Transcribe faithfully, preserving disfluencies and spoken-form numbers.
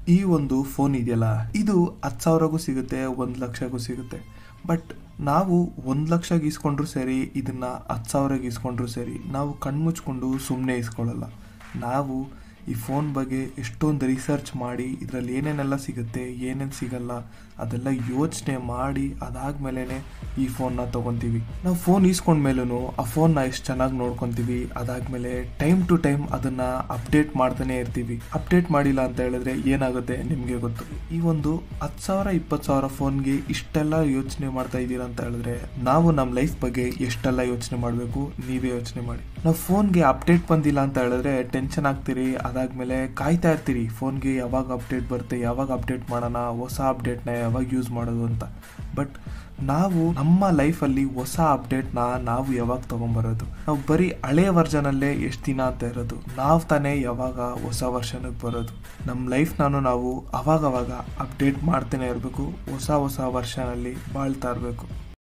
ಈ ಒಂದು ಫೋನ್ ಇದೆಯಲ್ಲ, ಇದು ಹತ್ತು ಸಾವಿರಗೂ ಸಿಗುತ್ತೆ, ಒಂದು ಲಕ್ಷಕ್ಕೂ ಸಿಗುತ್ತೆ. ಬಟ್ ನಾವು ಒಂದು ಲಕ್ಷಕ್ಕೆ ಇಸ್ಕೊಂಡ್ರು ಸರಿ, ಇದನ್ನು ಹತ್ತು ಸಾವಿರಕ್ಕೆ ಇಸ್ಕೊಂಡ್ರು ಸರಿ, ನಾವು ಕಣ್ಮುಚ್ಕೊಂಡು ಸುಮ್ಮನೆ ಇಸ್ಕೊಳ್ಳಲ್ಲ. ನಾವು ಈ ಫೋನ್ ಬಗ್ಗೆ ಎಷ್ಟೊಂದು ರಿಸರ್ಚ್ ಮಾಡಿ ಇದರಲ್ಲಿ ಏನೇನೆಲ್ಲ ಸಿಗುತ್ತೆ, ಏನೇನು ಸಿಗಲ್ಲ ಅದೆಲ್ಲ ಯೋಚನೆ ಮಾಡಿ ಅದಾದ್ಮೇಲೆ ಈ ಫೋನ್ನ ತೊಗೊತೀವಿ. ನಾವು ಫೋನ್ ಈಸ್ಕೊಂಡ್ಮೇಲೂ ಆ ಫೋನ್ನ ಎಷ್ಟು ಚೆನ್ನಾಗಿ ನೋಡ್ಕೊತೀವಿ. ಅದಾದಮೇಲೆ ಟೈಮ್ ಟು ಟೈಮ್ ಅದನ್ನು ಅಪ್ಡೇಟ್ ಮಾಡ್ತಾನೆ ಇರ್ತೀವಿ. ಅಪ್ಡೇಟ್ ಮಾಡಿಲ್ಲ ಅಂತ ಹೇಳಿದ್ರೆ ಏನಾಗುತ್ತೆ ನಿಮಗೆ ಗೊತ್ತು. ಈ ಒಂದು ಹತ್ತು ಸಾವಿರ ಇಪ್ಪತ್ತು ಸಾವಿರ ಫೋನ್ಗೆ ಇಷ್ಟೆಲ್ಲ ಯೋಚನೆ ಮಾಡ್ತಾ ಇದ್ದೀರಾ ಅಂತ ಹೇಳಿದ್ರೆ ನಾವು ನಮ್ಮ ಲೈಫ್ ಬಗ್ಗೆ ಎಷ್ಟೆಲ್ಲ ಯೋಚನೆ ಮಾಡಬೇಕು ನೀವೇ ಯೋಚನೆ ಮಾಡಿ. ನಾವು ಫೋನ್ಗೆ ಅಪ್ಡೇಟ್ ಬಂದಿಲ್ಲ ಅಂತ ಹೇಳಿದ್ರೆ ಟೆನ್ಷನ್ ಆಗ್ತೀರಿ. ಅದಾದಮೇಲೆ ಕಾಯ್ತಾ ಇರ್ತೀರಿ ಫೋನ್ಗೆ ಯಾವಾಗ ಅಪ್ಡೇಟ್ ಬರುತ್ತೆ, ಯಾವಾಗ ಅಪ್ಡೇಟ್ ಮಾಡೋಣ, ಹೊಸ ಅಪ್ಡೇಟ್ನ ಯಾವಾಗ ಯೂಸ್ ಮಾಡೋದು ಅಂತ. ಬಟ್ ನಾವು ನಮ್ಮ ಲೈಫಲ್ಲಿ ಹೊಸ ಅಪ್ಡೇಟ್ನ ನಾವು ಯಾವಾಗ ತೊಗೊಂಬರೋದು? ನಾವು ಬರೀ ಹಳೆ ವರ್ಷನಲ್ಲೇ ಎಷ್ಟು ದಿನ ಅಂತ ಇರೋದು, ನಾವು ತಾನೇ ಯಾವಾಗ ಹೊಸ ವರ್ಷನಿಗೆ ಬರೋದು? ನಮ್ಮ ಲೈಫ್ನಾನು ನಾವು ಅವಾಗವಾಗ ಅಪ್ಡೇಟ್ ಮಾಡ್ತಾನೆ ಇರಬೇಕು, ಹೊಸ ಹೊಸ ವರ್ಷನಲ್ಲಿ ಬಾಳ್ತಾ ಇರಬೇಕು.